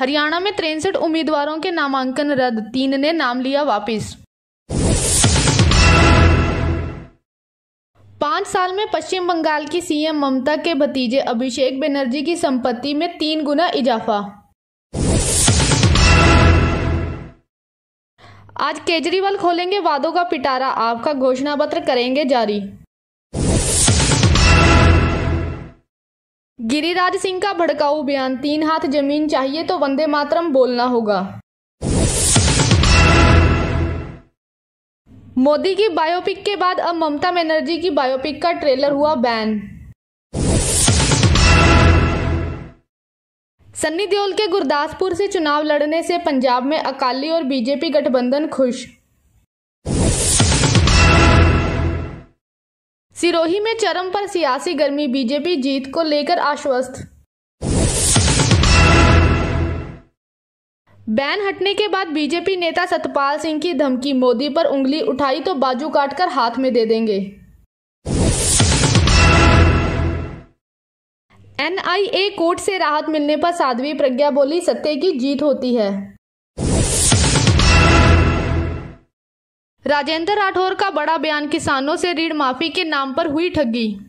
हरियाणा में 63 उम्मीदवारों के नामांकन रद्द, 3 ने नाम लिया वापस। 5 साल में पश्चिम बंगाल की सीएम ममता के भतीजे अभिषेक बनर्जी की संपत्ति में 3 गुना इजाफा। आज केजरीवाल खोलेंगे वादों का पिटारा, आपका घोषणा पत्र करेंगे जारी। गिरिराज सिंह का भड़काऊ बयान, 3 हाथ जमीन चाहिए तो वंदे मातरम बोलना होगा। मोदी की बायोपिक के बाद अब ममता बनर्जी की बायोपिक का ट्रेलर हुआ बैन। सन्नी देओल के गुरदासपुर से चुनाव लड़ने से पंजाब में अकाली और बीजेपी गठबंधन खुश। सिरोही में चरम पर सियासी गर्मी, बीजेपी जीत को लेकर आश्वस्त। बैन हटने के बाद बीजेपी नेता सतपाल सिंह की धमकी, मोदी पर उंगली उठाई तो बाजू काटकर हाथ में दे देंगे। एनआईए कोर्ट से राहत मिलने पर साध्वी प्रज्ञा बोली, सत्य की जीत होती है। राजेंद्र राठौर का बड़ा बयान, किसानों से ऋण माफी के नाम पर हुई ठगी।